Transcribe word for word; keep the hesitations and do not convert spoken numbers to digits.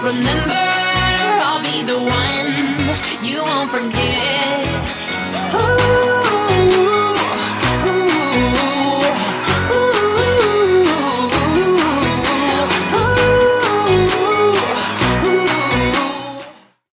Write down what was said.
remember, I'll be the one you won't forget.